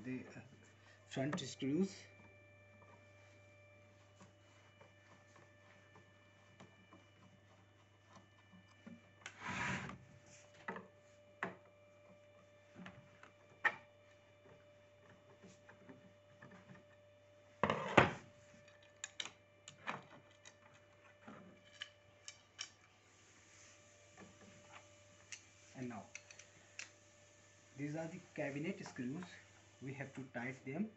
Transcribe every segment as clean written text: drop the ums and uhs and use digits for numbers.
the front screws. And now these are the cabinet screws. We have to tighten them.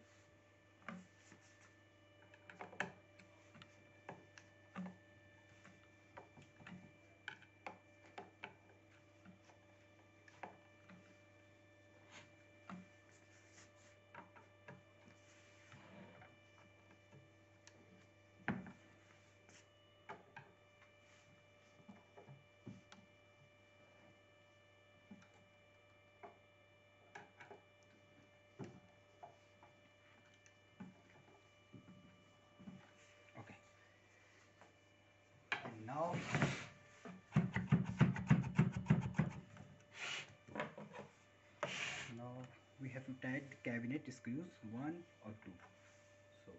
Okay. And now we have to tighten the cabinet screws, one or two. So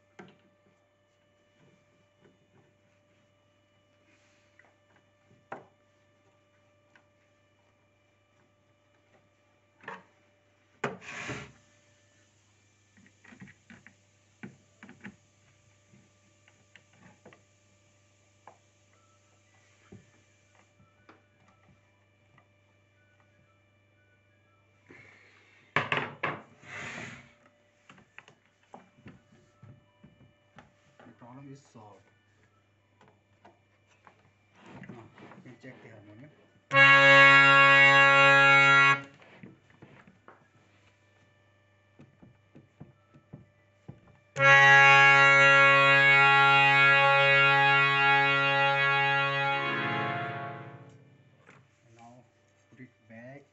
the problem is solved. Now you can check the harmonium. Now put it back.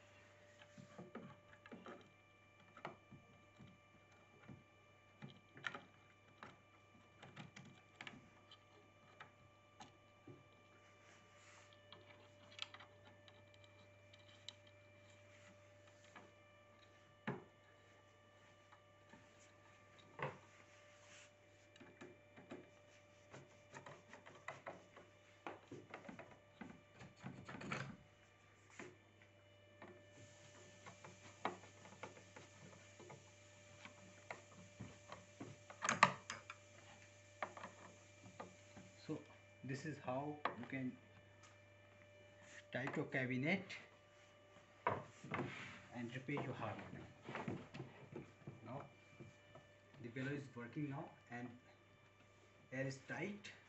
So this is how you can tighten your cabinet and repair your harmonium. Now the bellow is working now and air is tight.